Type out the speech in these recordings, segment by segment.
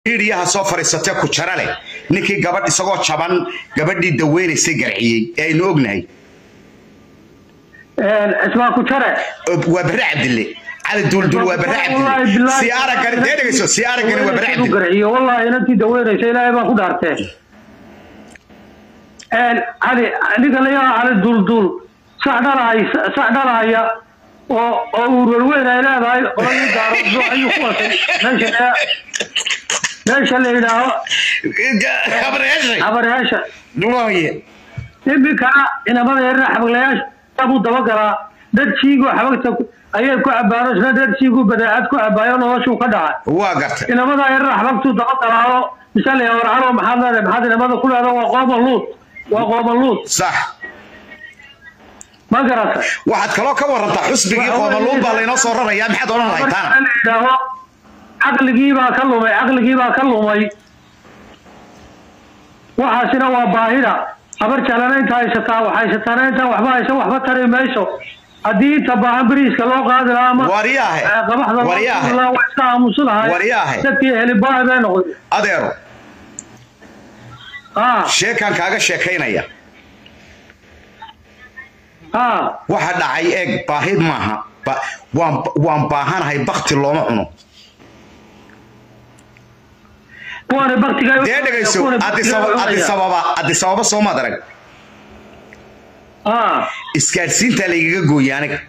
إيريها سافر ستة كشرالة نكى جبر إسقاط شبان جبر دي دوين السجرعي أي نوجناي اسمها كشرة وبرعد اللي على دول وبرعد سيارة كانت هنا كسو سيارة كانت وبرعد والله أنا أنت دوين شيء لا يبغى خدارته علي قال لي على دول سعدنا يا وين أنا باي قلنا دارو زو أي خوات ليش اللي هنا خبر إيش نوعية تبي كا إن ما يرنا حبق ليش أبو دبكرة درسيجو حبق أيه كو عبارة شنا درسيجو بدأت كو عباية ولا شو كذا واقعت إن ما يرنا حبق تو دبكرة مثال يورعلهم هذا ما كل هذا وقام اللوط صح ما قرأت واحد كلو كورنت حسبي قام اللوط بالله نصر ريان حد ولا هيتان عقلي بقى كلمي وحاسنا وباهرة خبر كلامنا أنت هايشتها وحايشتنا أنت وحبا تري مايشو أدي تبع بريس كلو قادر أما ورياه تكيه اللي باه بينه أديرو شيء كان كاغا شيكين أيه واحد عيق باهد معها وان باهان هاي بقت اللوم عنو وانا بقتي جاي ده دقيسو أدي سبابة سوما درج إسكارسين تلاقيه جويانك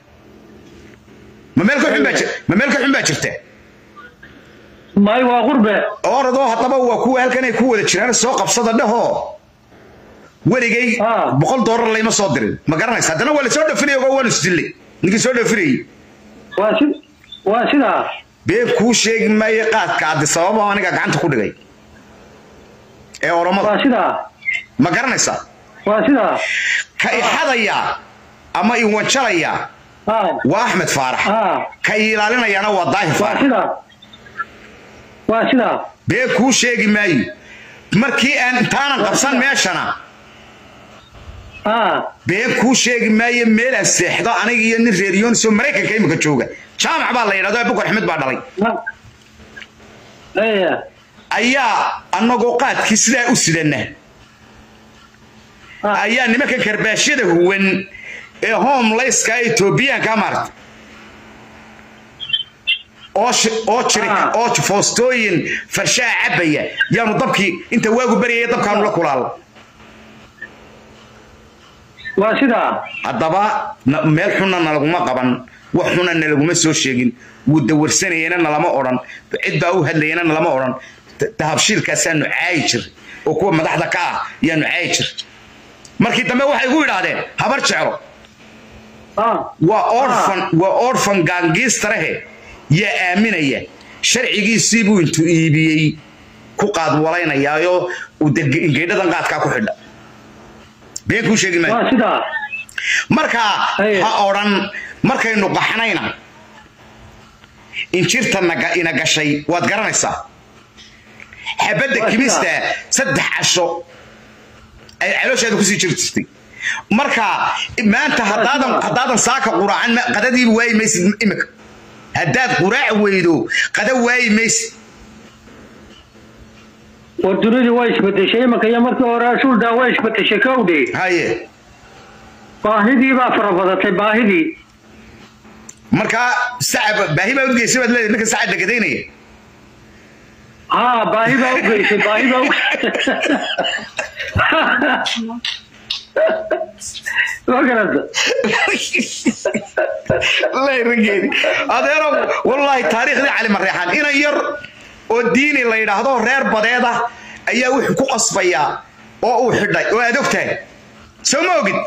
مملك حين باشرته ما هو غربة أوردوها طبعا وكو هالكن يكون الشرار السوق بصدد ده هو ورجعي بقول دور اللي ما صادر ما قرنا يصدقنا ولا صادر فري ولا نستلي نيجي صادر فري واسدا بيكو شيء ما يقعد كعد الصواب وأنا قاعد تقول جاي إيه أورما واسدا ما قرنا يصاد واسدا كأي حدا يا أما يوم شريا وأحمد فارح كأي لالنا يا نو وضاح فارح واسدا بيكو شيء ما مركي أنت أنا قبصان ماشنا بيكو شيء ما يميل السحدة أنا يجي الريون سو مريكا كيم كتشوجا شامع بالله يرضى بكر أحمد بعدلي أيا أنا قوقات كسلا أسلنا أيا نمك كرباشيد هون هم ليس كايتوبيا كامرت أوش فوستوين فرشاة عبية يا مضبكي أنت واجو بري يضبك عن لك ولا واسدا الضباء ملحنا نلقما قبن وحنا نلقما سوشيجين ودور سنة ينا نلما أوران عدة أو هدلينا نلما أوران تهبشيل كاسان عايشر وكو مدح ذكاء يعني عايشر مركي تما واحد يقول هذا هبر شعره وأورفن جانجستره يا آمنة يا شرعي سيبو انتو إيبيي كقاد ولاينا يايو ودقيدة دنقات كاكو حدا بيكو شيء ما مركا ها أوران مركا إنه قحنينا إن شرت إنا قشي واتقرنسا حبدا كميستا سدح عشو علوش هذا كسي شرتستي مركا ما أنت هدادا ساكا قرآن قدادي بواي ميسي إمك هداد قراع ويدو قد واي ميس ودري وايش بتشي ما كي مرت وراشول دا وايش بتشي كودي هاي باهدي با فرفضت باهدي مركا صعب باهي با وجي سبد لك ساعد دقديني باهي با وجي باهي با وقرد لا يرجعني هذا والله تاريخ ذي علي مريحان إنا ير والدين اللي يراهدو رير بديده أيه وحكو قصبيا أو حدا وأدوكته سمو قد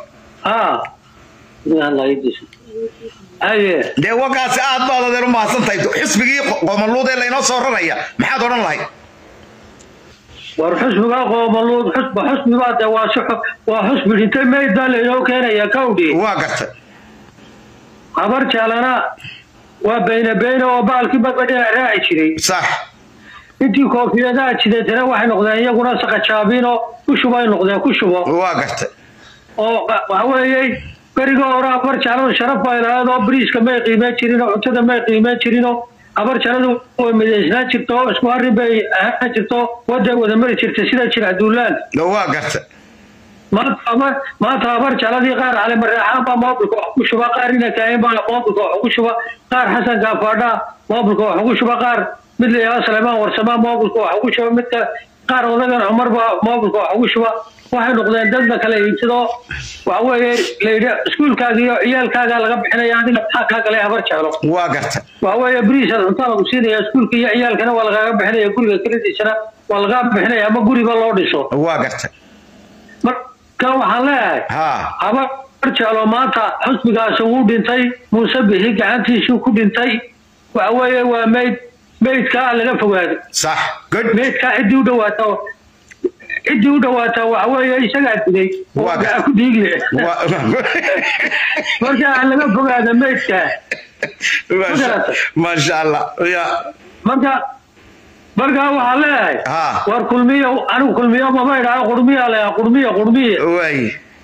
الله يديش أيه ده وقع ساعات بعض ذي رمى سنتيتو حسبي قملود اللي نصر رأيه ما حد ورن لاي والحسب قام الله حسب بعد وحسب الانتاج ما يدل لو كان يا كودي واقعت خبرت علىنا وبين وبالك بدأ راعي شيء صح انتي كوفي هذا شيء ترى واحد نقدر يقول سقط شابينه كشوبين نقدر كشوبه واقعت وهو بريغو ورا برت على شرف هذا بريس كما قيمه شيرينو عتده ما قيمه شيرينو abar jaladu oo mideysnaa jirto isku arrin bay ahaan jirto wada mari jirtay sida jira duulaan waa garta maanta abar jaladii qaar cali marreexaan baa moobilka wax ku shuba qaar ina kaahin baa moobilka wax ku shuba qaar xasan gaafaadha moobilka wax ku shuba qaar mid la yidhaahdo Salmaan Warsamaa moobilka wax ku shuba midka qaar odagan Cumar baa moobilka wax ku shuba waxay noqdeen dadka kale iibsado waxa weeye leeyahay iskuulkaaga iyo ciyaalkaaga laga bixinayaa adiga ka kale abar jalo waa garta waxa weeye bariisa inta lagu siinayaa iskuulka iyo ciyaalkana waa laga bixinayaa guriga kalidiisana waa laga bixinayaa ama guriga loo dhiso waa garta marka waxaan leeyahay abar jalo maanta xusbigaas uu dhintay Muuse Bixi gacantiisu ku dhintay waxa weeye waa meydka laga fogaado صح good meydka cidii u dhawaato waxa weeye isaga diday waa ku diigle marka laga fogaado meydka ما شاء الله يا marka waxaa leeyahay war kulmiyo anigu kulmiyo ma bayraa qurmiyo way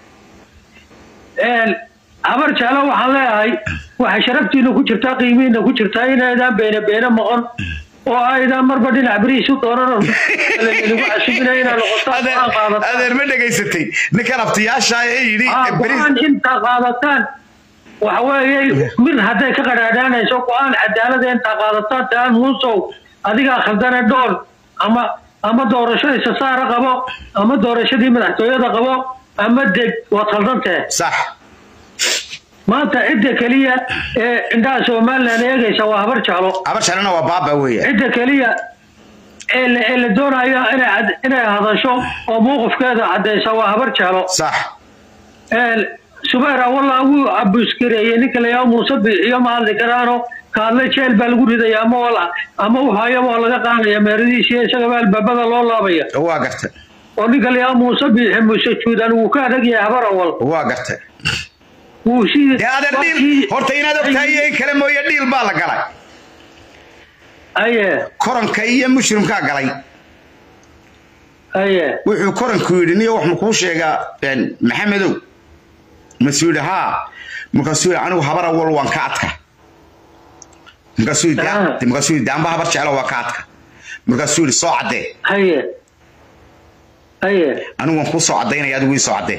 abar jalo waxaan leeyahay waxa sharaftiina ku jirta qiimiina ku jirta inaydaan beena maqon oo aydan marba dhinac bariis u dooran lagu asubinayna noqotaan adeer ma dhageysatay ninkan aftiyaasha ay yiri bariis inta qaadataan waxa weeye mid haday ka qaraadaanayso go'aan cadaalad inta qaadataan taan muusow adiga khaldana dhool ama doorashada saara qabo ama doorashadii madaxtooyada qabo ama deg waa khaldantay صح maanta cidda kaliya ee indhaha Soomaaliland eegaysa waa abar jalana waa baaba weeye cidda kaliya ee la doonayo inay hadasho oo mowqifkeeda cadeysa waa abar jalo صح subayra wallahi uu abuskireeyay ninka la yaa Muuse Bixi iyo maali karaano kaadle jeel baa lagu ridayaa ama waxaaya waa laga qaanaya meeradiisa isaga babada loo laabaya waa gartay oo ninka la yaa Muuse Bixi Muuse Juudan uu ka adagyahay habar awal waa gartay وشيء يا هذا الديل هرت إن هذا بتاعي كلام ويا الديل بالقلاي أيه كورن كاية مشروم كاقلاي أيه وكورن كويرني وحمكوش يا يعني محمدو مسؤول ها مكسور عنه خبر أول وانكاتك مكسور دام بحبر شعله وانكاتك مكسور صعدة أيه أنا وانكو صعدين يا دوي صعدة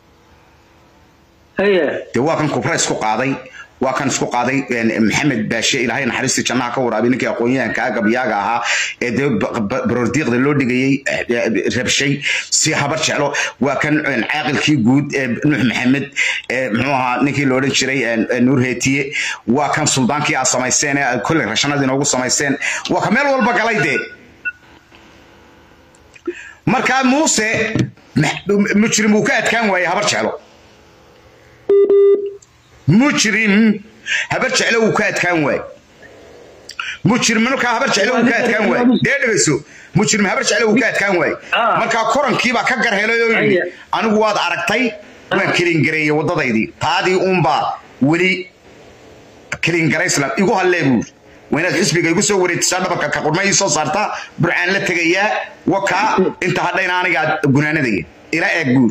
waa kan kubra isku qaaday maxamed baashe ilaahay naxariista jannaha ka waraabi ninkii aqoonyahanka gabyaaga ahaa ee barordiiqda loo dhigayay rabshay si habar jeclo waa kan caaqilkii guud ee nuux maxamed muxuu ahaa ninkii loo odhan jiray nuur heetiye waa kan suldaankii aad samayseen ee kolley rashanadii noogu samayseen waa ka meel walba galay dee markaa muuse mujrim uu ka adkaan waayey habar jeclo مجرم هبر جعله وكاد كان واي مجرم منك هبر جعله وكاد كان واي ديدغسو مجرم هبر جعله وكاد كان واي marka korankii ba ka garheelayo anigu waad aragtay waan kirin gareeyay wadadaydii taadii umba wali kirin gareyslan igu haleebu waynaad xisbiga igu soo wareegtay dhabarka ka qurmay soo saarta burcaan la tagaya waka inta hadayna aniga gunaanadayay ila eegbuur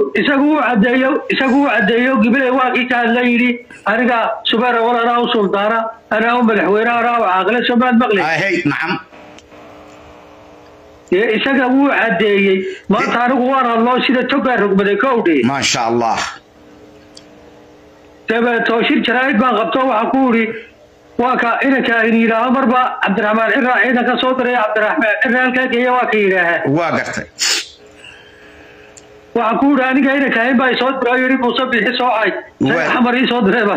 isagu cadeeyo gibilay waa kii ka hadlayay aniga subayra walaana u suldaana ana u madaxweynaha raaw aqle Soomaal maqlay hey nacam isaga uu cadeeyay maanta anigu waan loo sida toga rugmaday kowdhi ma sha Allah taba tooshir jarayd baan qabto waxa ku uri waa ka inaka iniira marba Cabdiraxmaan Iraaciina ka soo diray Cabdiraxmaan Iraalka geeyo waa ka yiraahay waa gartay وأقول أنا كاين كاين باي صوت برايري مصاب بحسوا عاي حمري صوت ربا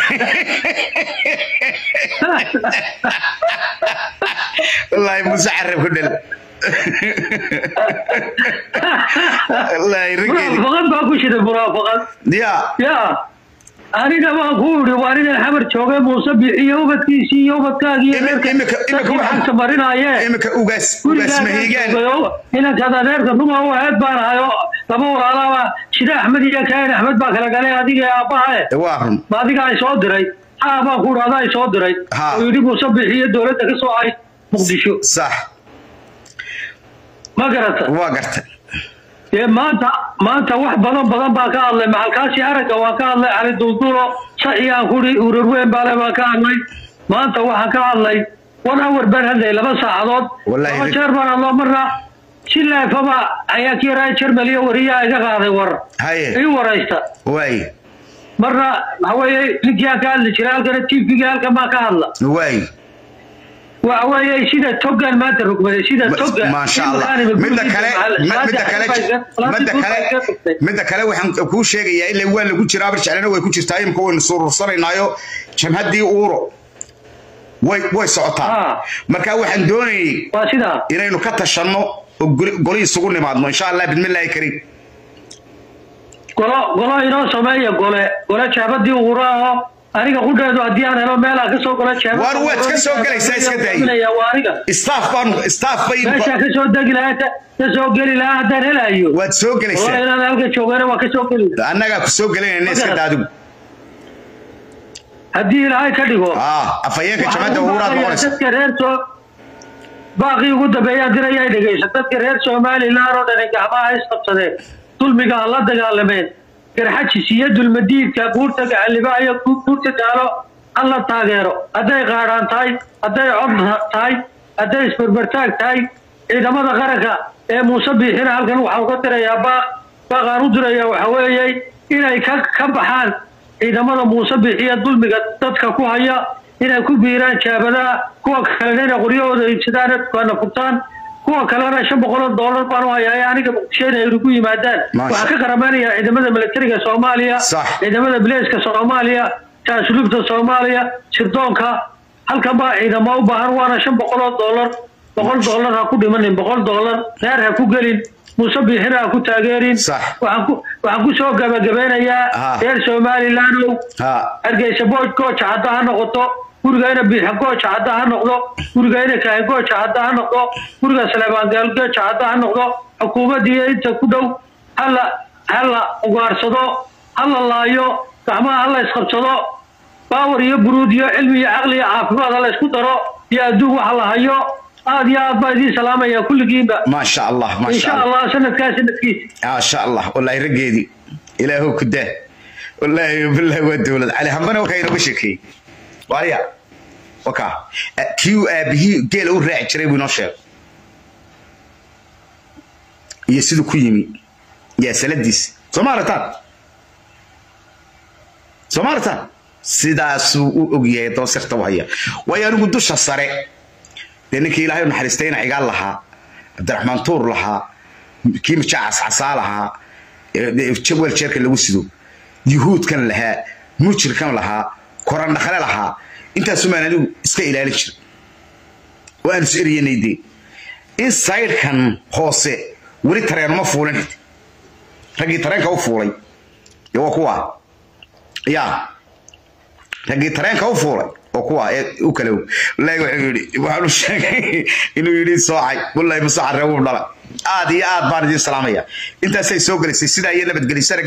والله مسعرف كدل الله يرقي فقط باكو شيء المرافقة يا أنا كمان أقول وأنا الحمر شوقي مصاب يومك كيسي يومك كاجي إمك واحد سمرنا إياه إمك أوجس مهيجان هنا كذا نرد نما هو هاد بارها تبور على شدا أحمد يا كائن أحمد باكر قال هذه يا أباه واهم ما ذيك عايش أدري أبا أقول هذا عايش أدري ويريد مصاب هي الدولة تكسو عاي مقدشو صح ما قرأت ما أنت واحد بدن باكا الله مع الكاسي حركة وكا الله على الدكتور صحيح أقولي وروين باله باكا الله ما أنت واحد كا الله وانا اور بان هذا لما ساعدود والله شربنا الله مرة شلا فما عياكي راي شربلي وريا إذا قاضي ور هاي أي وريستا واي مرة هواي لقيا قال لي شرال كانت تيجي قال كما قال واي وهواي شيدا توقع ما ترك شيدا توقع ما شاء الله مدة كلا وحن كل شيء يا إلا هو اللي كنت رابش علينا ويكون تايم كون صور صرينايو كم هدي أورو way socotaa marka waxaan doonayay waa sida inaynu ka tashano goli isugu nimaadno insha Allah bismillaahi kariim golo inoo sameeyo gole jaabadii ugu raaco aniga qudheedu hadii aan helo meel aan ka soo galo jaabad war waad ka soo galaysaa iska day staff bay meesha ka soo degi lahayd ka soo gali lahaa hadaan helayo waad soo galaysaa waa inaan halka joogana waa ka soo gali annaga ku soo galayna iska daadigu هدي الهاي كديغو افيك جماعه وراد مقرس كريرتو باقي ugu dambeeyay dirayay dhageysan dadka reer Soomaaliland oo dhan gacmaha isqabsadeen dulmiga la dagaalameen garxajisiyadul madiidka guurta gacalibaayo guurta gaalo alla taageero haday qaaraan tahay haday cod tahay haday isbarbartaag tahay ciidamada qaranka ee Muuse Biixin halkan waxa uu ka tirayaa baaqaan u diraya waxa weeyay inay ka baxaan ciidamada Muuse Biixin dulmiga dadka ku haya inay ku biiraan jaabadaha kuwa kalena qoriyooda sidaan kana furtaan kuwa kalena $500 baan u hayaa aniga sheegay inay ku yimaadaan waxa ka qaramanaya ciidamada militariga Soomaaliya ciidamada bileeska Soomaaliya taasluubta Soomaaliya sirdoonka halka baa ciidamo u baahan waana $500 ha ku dhimanin $100 reer ha ku galin Muuse Biixin ku taageerin waxaan ku soo gabagabeynayaa reer Soomaaliland argeysa bood coach hadda ha noqoto gurigeena biixin coach hadda ha noqdo gurigeena kaahin coach hadda ha noqdo guriga Salebaan Gaal coach hadda ha noqdo xukuumadii inta ku dhow hala ugaarsado hala laayo gacmaha hala isqabsado باور يبرود يا علمي يا عقلي عافماد الله اسكو دارو يا ادو waxa la hayo aad ya aad baadi salaamaya kulligiinba ما شاء الله ما ان شاء الله sanadkiis ما شاء الله والله رجيدي ilaahu kuda والله بالله ودولد علي همبنا وكاينو bashaki wariya waka kiu abihi geel u raac jiray buu noo sheeg iyo sidoo ku yimi ya saladiis Somarta sidaas uu ogyahay doosirta wahaya way anigu dusha sare denikii ilaahay naxariistayna cigaal laha Abdurrahmaan Tuur laha kiim jaas asalaha jabal jeerka lagu sido yuhuudkan laha mujirkan laha koran dhaxal laha inta Soomaalidu iska ilaalin jir waan siriyanaydi inside kan hoose wari tareen ma fuulan ragi tareenka u fuulay iyo kuwa ya ragi tareenka u fuulay oo kuwa u kala wallahi wuxuu yiri waxaan sheegay inuu yiri soocay wallahi ma saar reebo dhala aad iyo aad baan idin salaamaya intaasay soo galisay sida ay nabad gelisay